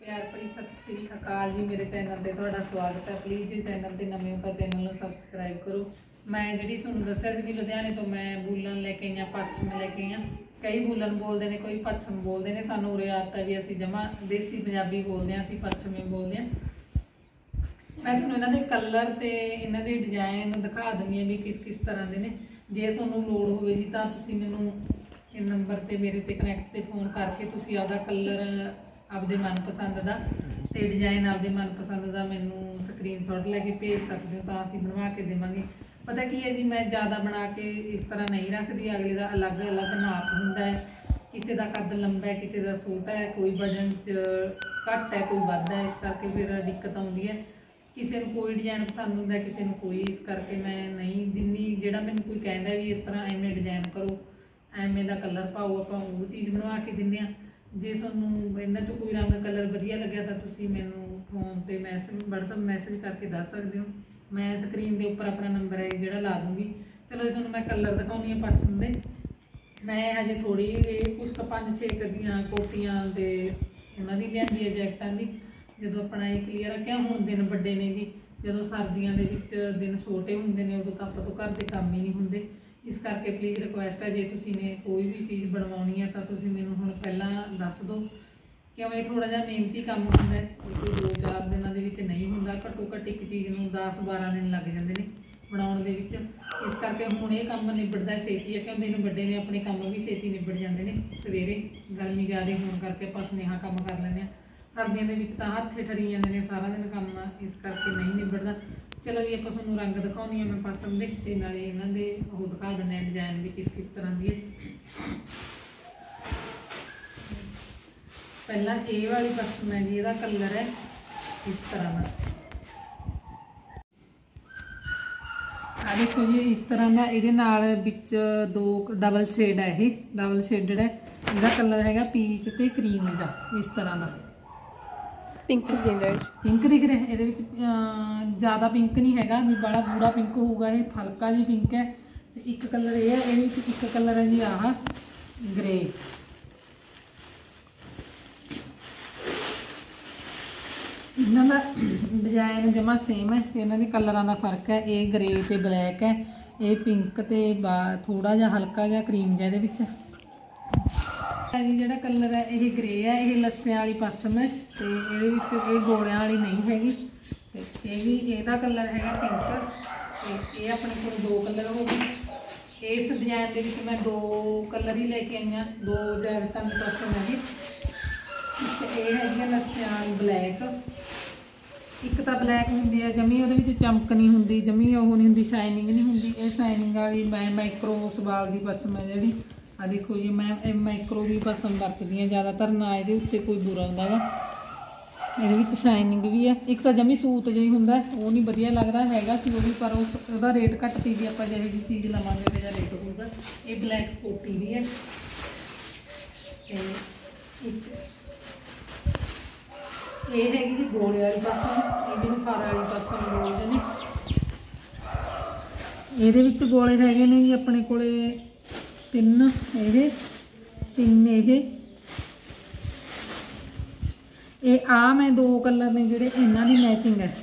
प्यार भरी सत श्री अकाल जी। मेरे चैनल पर तुहाडा स्वागत है। प्लीज़ जी चैनल पर नवे हो तो चैनल को सबसक्राइब करो। मैं जी तुहानूं दस्सिया सी कि लुधियाने तो मैं बूलन लैके आई, पच्छम लैके आई। कई बूलन बोलते हैं, कोई पच्छम बोलते हैं। सानूं उरे आदत है भी असीं जमा देसी पंजाबी बोलते हैं, असीं पच्छमी बोलते हैं। मैं तुहानूं इन्हां दे कलर ते इन्हां दे डिजाइन दिखा दिंदी भी किस किस तरह के ने। जे तुहानूं लोड़ होवे जी तां तुसीं मैनूं इस नंबर ते मेरे ते कनैक्ट ते फोन करके तुसीं आपदा कलर आपदे मनपसंद का तो डिजाइन आपदे मनपसंद का मैनू स्क्रीनशॉट लैके भेज सकते हो, तो असीं बनवा के देवांगे। पता की है जी, मैं ज़्यादा बना के इस तरह नहीं रखती। अगले का अलग अलग नाप हुंदा है, किसी का कद लंबा है, किसी का छोटा है, कोई वजन च घट है, कोई वध है। इस करके फिर दिक्कत आउंदी है। किसी को कोई डिजाइन पसंद होंदा है, किसी को कोई। इस करके मैं नहीं दिंदी। जिहड़ा मैनूं कोई कहता भी इस तरह एवें डिजाइन करो, एवें दा कलर पाओ, आपां वो चीज़ बनवा के दिंदे आ। जे तुहानूं इन्हां चों कोई रंग कलर वधिया लग्गिया तो तुसीं मैनूं फोन ते मैसेज वट्सअप मैसेज करके दस सकते हो। मैं स्क्रीन के उपर अपना नंबर है जिहड़ा ला दूँगी। चलो जी तुहानूं मैं कलर दिखाउंदी हां पच्छम दे। मैं हजे थोड़ी कुछ 5-6 कदियां कोटियां ते उन्हां दी लिआंदी है जैकटां दी। जदों अपना ये क्लीयर है क्या हुण दिन वड्डे ने जी, जदों सर्दियां दे विच दिन छोटे हुंदे ने उदों तां आपां तों घर दे काम ही नहीं हुंदे। इस करके प्लीज़ रिक्वेस्ट है, जे तुसीं ने कोई भी चीज़ बनवाउणी है तो तुसीं मैनूं हुण पहलां दस दो। क्यों ये थोड़ा जिहा मेहनती काम हुंदा है, कोई 2-4 दिनों दे विच नहीं हुंदा। घट्टो घट्ट एक चीज़ नूं 10-12 दिन लग जांदे ने बनाउण दे विच। इस करके हुण ये काम निबड़दा छेती है, क्यों दिन वड्डे ने अपने काम भी छेती निबड़ जांदे ने। सवेरे गर्मी ज़्यादा होण करके आपां स्नेहा काम कर लैंदे आ। सर्दियों के विच तां हत्थ ठरी जांदे ने सारा दिन काम, इस करके नहीं निबड़दा। चलो जी आपां तुहानूं रंग दिखाउंदी हां मैं पच्छम दे, ते नाले इन्हां दे ओह दिखा दिंदे आ डिजाइन भी किस किस तरह की है। पहला ये वाली पच्छम है जी, इहदा कलर है इस तरह का। आ देखो जी इस तरह का, इहदे नाल विच 2 डबल शेड है, ये डबल शेडेड है। इहदा कलर हैगा पीच ते क्रीम जा, इस तरह का पिंक दिख रहा है। ये ज़्यादा पिंक नहीं है भी, बड़ा गूढ़ा पिंक होगा, ये हल्का जी पिंक है। एक कलर ये है, ये एक कलर है जी आह ग्रे। इन्हां दा डिजाइन जमा सेम है, इन्हां दे कलरां दा फर्क है। ये ग्रे ते ब्लैक है, ये पिंक ते थोड़ा जिहा हल्का जिहा क्रीम जिहा इहदे विच जी। जिहड़ा कलर है ये ग्रे है, ये लस्सियां वाली पच्छम है, तो ये गोलियां वाली नहीं हैगी। ये भी ਇਹਦਾ कलर है पिंक, तो ये अपने को 2 कलर हो गए। इस डिजाइन के मैं 2 कलर ही लेके आई हाँ, 2 जैकटां दी पच्छम है जी। एक है लस्सियां वाली ब्लैक, एक तो ब्लैक होंदी है जमी, वो चमक नहीं होंदी जमी, वो नहीं होंदी शाइनिंग नहीं होंदी। ये शाइनिंग वाली मैं माइक्रो सवाल की पच्छम है जी। आ देखो जी मैं माइक्रो की पच्छम वरतदी हाँ ज़्यादातर, ना ये उत्ते कोई बुरा होंदा है। ये शाइनिंग भी है, एक तो जमी सूत जी होंदा वो नहीं वधिया लगता हैगा सी वो भी, पर उसका रेट घट सी भी आप जो जी चीज़ लवांगे तो रेट होगा। ये ब्लैक कोटी भी है। ये हैगी जी गोले वाली पच्छम, ये जिन्होंने फर वाली पच्छम बोलते हैं। ये गोले हैगे ने जी अपने को 3 ये आ मैं 2 कलर ने जिहड़े इन्हां दी मैचिंग है।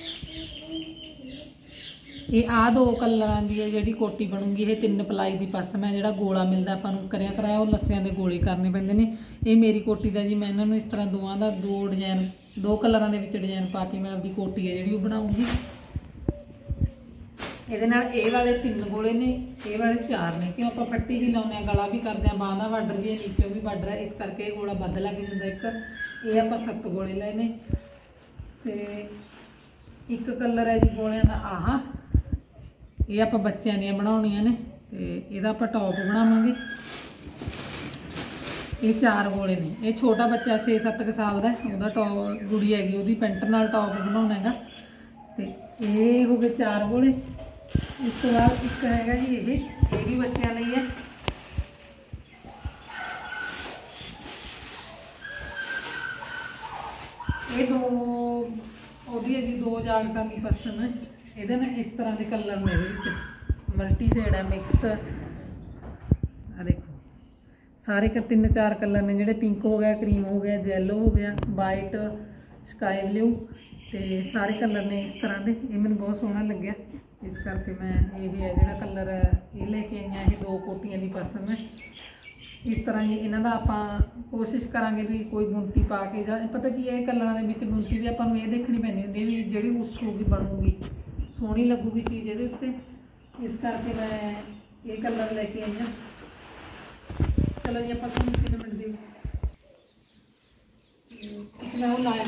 ये आ 2 कलरां दी है जिहड़ी कोटी बनूगी। ये 3 पलाई की पच्छम है, जिहड़ा गोला मिलता आपां करिया कराया वो लस्सियां दे गोले करने पैंदे ने। ये मेरी कोटी का जी, मैं इन्होंने इस तरह दोवां दा 2 डिजाइन 2 कलरां दे विच डिजाइन पा के मैं आपकी कोटी है जिहड़ी बनाऊँगी। ये वाले 3 गोले ने, ये वाले 4 ने। क्यों आप फट्टी भी लाने, गला भी करते हैं, बांह का बार्डर भी है, नीचों भी बार्डर है, इस करके गोला वध लग जाता एक। ये आप 7 गोले लाए ने। एक कलर है जी गोलियां का आह, ये आप बच्चों दी बनाउणियां ने, तो यदा आप टॉप बनावांगे। ये 4 गोले ने। ये छोटा बच्चा 6-7 साल का, वह टॉप गुड़ी हैगी, वो पेंट नाल टॉप बनाउणा हैगा। तो ये हो गए 4 गोले। इस तो बाद एक है जी ये भी बच्चों लिए है। ये 2 है जी 2 जैकटां की पच्छम है। ये इस तरह के कलर ने, मल्टी शेड है मिक्स। आ देखो सारे 3-4 कलर ने जिहड़े पिंक हो गया, क्रीम हो गया, येलो हो गया, वाइट, स्काई ब्लू, तो सारे कलर ने इस तरह के। ये मैंने बहुत सोहना लग्या, इस करके मैं ये है जिहड़ा कलर ये लेके आई हाँ। ये 2 कोटियां की पर्स में इस तरह जी इन्हां दा आपां कोशिश करांगे भी कोई बुनती पा के, जां पता की है कलरां दे विच बुनती भी आपां नूं ये देखनी पैंदी हुंदी भी जिहड़ी उठूगी बनूगी सोहनी लगूगी चीज़ इहदे उत्ते। इस करके मैं ये कलर लेके आई हाँ। चलो जी आपां तुहानूं 3 मिनट दी मैं वो लाया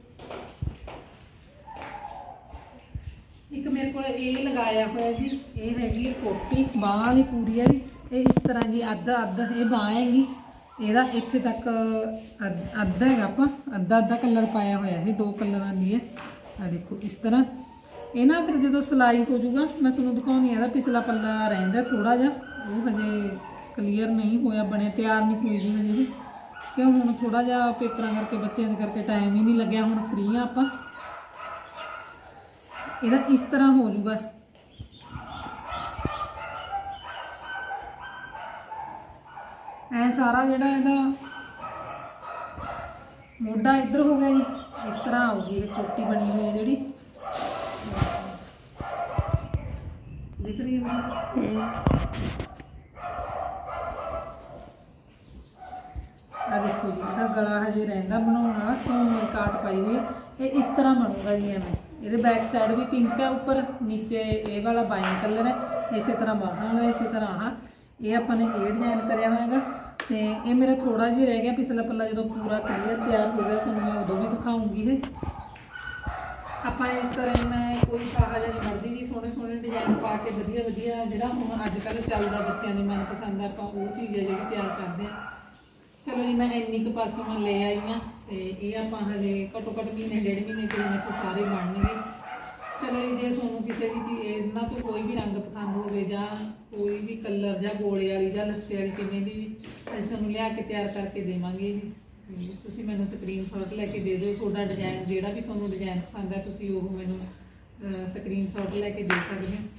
एक मेरे को ये लगाया होया जी। ये हैगी कोटी बांह वाली पूरी है जी। ये इस तरह जी अद्धा अद्धा ये बांह हैगी, ਇਹਦਾ ਇੱਥੇ तक ਅੱਧਾ ਹੈਗਾ, ਆਪਾਂ ਅੱਧਾ कलर पाया होया है। 2 कलरां दी है आ देखो इस तरह। ये ना फिर जो सिलाई हो जाऊगा मैं तुहानूं दिखाउणी है। पिछला पल्ला रहिंदा थोड़ा जिहा, वो हजे क्लीयर नहीं होया, बने तैयार नहीं हुई जी हजे, क्यों हुण थोड़ा जिहा पेपरां करके बच्चों के करके टाइम ही नहीं लग्या। हुण फ्री हाँ आपां, ਇਹਦਾ इस तरह हो जाऊगा। ऐ सारा जिहड़ा ਇਹਦਾ मोढा इधर हो गया जी। इस तरह आऊगी ये कोटी बनी हुई है जिहड़ी दिख रही है। आ देखो जी इसका गला हजे रहिंदा बनाउण वाला, क्यों मेरी काट पाई हुई है। ये इस तरह बनूगा जी एवें। ये बैक साइड भी पिंक है, ऊपर नीचे ये वाला वाइन कलर है, इस तरह बाहां वाला, इस तरह आह ये अपने ये डिजाइन कराया होगा। तो ये मेरा थोड़ा जी रह गया पिछला पल्ला, जो पूरा क्लीयर तैयार हो गया तो मैं उदों भी दिखाऊंगी। है आप इस तरह मैं कोई आह जी मर्जी की सोहने सोहने डिजाइन पा के वधिया वधिया जिहड़ा हुण अजकल चलदा बच्चों की मनपसंद आप वो चीज़ है जी तैयार करते हैं। चलो जी मैं इन्नी क पासों मैं ले आई हाँ। तो ये आप हजे घट्टो घट्ट महीने 1.5 महीने के मेरे सारे बनने। चलो जी जे तुहानूं किसी भी चीज़ इन्हां चों कोई भी रंग पसंद होवे जां कोई भी कलर जां गोले वाली जां लस्से वाली किवें दी भी असीं तुहानूं लिया के तैयार करके देवांगे जी। तुसीं मैनूं स्क्रीनशॉट लैके दे दिओ, तुहाडा डिजाइन जिहड़ा भी तुहानूं डिजाइन पसंद है तुसीं ओह मैनूं स्क्रीनशॉट लैके दे सकदे हो।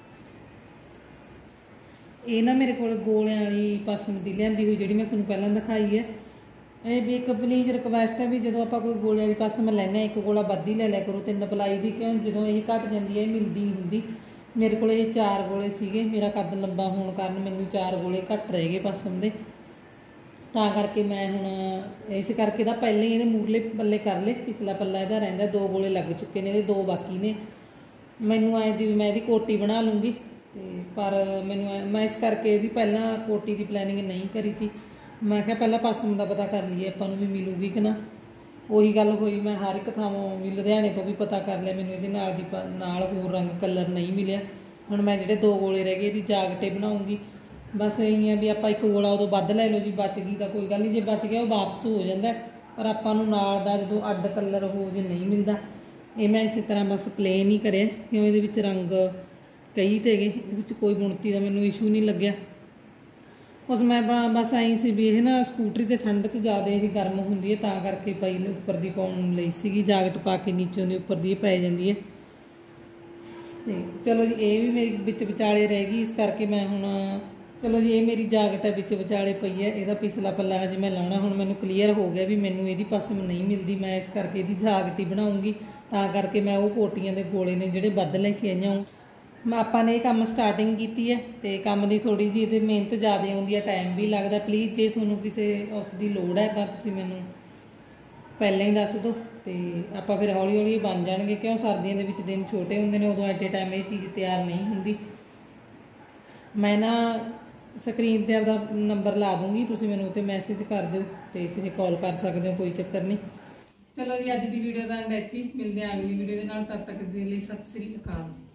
ये ना मेरे को गोलियां वाली पसम दी लियांदी हुई जिहड़ी मैं तुहानूं पहलां दिखाई है। ये भी एक प्लीज़ रिक्वेस्ट है भी जो आप कोई गोले वाली पसम लैने एक गोला वध ही ले लिया करो 3 पलाई की, क्यों जो ये घट जाती है मिलती नहीं होंगी। मेरे को 4 गोले सीगे, मेरा कद लंबा होने कारण मैनूं 4 गोले घट रह गए पसम के, तां करके मैं हुण इस करके दा पहले ही मूरले पल्ले कर ले। पिछला पल्ला इहदा रहिंदा 2 गोले लग चुके ने, 2 बाकी ने। मैनूं आए जी मैं इहदी कोटी बना लूँगी, पर मैं इस करके इहदी पहलां कोटी की प्लैनिंग नहीं करी थी। मैं क्या पहला पसम का पता कर लीए आपां नूं भी मिलूगी कि ना। ਉਹੀ ਗੱਲ ਹੋਈ मैं हर एक ਥਾਵੋਂ भी लुधियाने तो भी पता कर लिया, मैनूं इहदे नाल होर रंग कलर नहीं मिलिया। हुण मैं जिहड़े 2 गोले रह गए इहदी जागटे बनाऊँगी। बस यही है भी आपां एक गोला उदों वध लै लो जी, बच गई तो कोई गल नहीं, जे बच गया वो वापस हो जाता, पर आपां नूं नाल दा जदों अड्ड कलर हो जे नहीं मिलता। ये मैं इस तरह बस प्लेन ही करे, क्यों इहदे विच रंग कई तेगे, इहदे विच कोई बुणती का मैनूं इशू नहीं लग्या। उस मैं बस आई सी भी ना स्कूटरी ते ठंड च ज़्यादा ही गर्म होंदी है, तां करके पई उपर दी पाउण लई सीगी, जाकट पा के नीचों दी उपर दी पै जांदी है। ते चलो जी ये भी मेरी विच विचाले रह गई, इस करके मैं हुण चलो जी ये मेरी जाकट है विच विचाले पई है। इहदा पिछला पल्ला हजे मैं लाउणा, हुण मैनूं क्लीयर हो गया भी मैनूं इहदी पसम नहीं मिलती, मैं इस करके इहदी जाकट ही बनाऊँगी। तां करके मैं वो कोटियां दे गोले ने जिहड़े वध लैके आईआं मैं आपां ने काम स्टार्टिंग की है। तो काम की थोड़ी जी ये मेहनत ज़्यादा आउंदी है, टाइम भी लगता। प्लीज़ जे तुहानूं किसी उसकी लोड़ है तो तुसीं मैनूं पहले ही दस दो, तो आपां फिर हौली हौली बन जाएंगे, क्यों सर्दियों के विच दिन छोटे होंदे ने, उदों एटे टाइम ये चीज़ तैयार नहीं होंदी। मैं ना स्क्रीन पर आपका नंबर ला दूँगी, तुसीं मैनूं उत्ते मैसेज कर दिओ, तो तुसीं कॉल कर सकते हो, कोई चक्कर नहीं। चलो जी अज की वीडियो का एंड इत्थे ही मिलते हैं अगली वीडियो के नाल, तद तक दे लई सत श्री अकाल।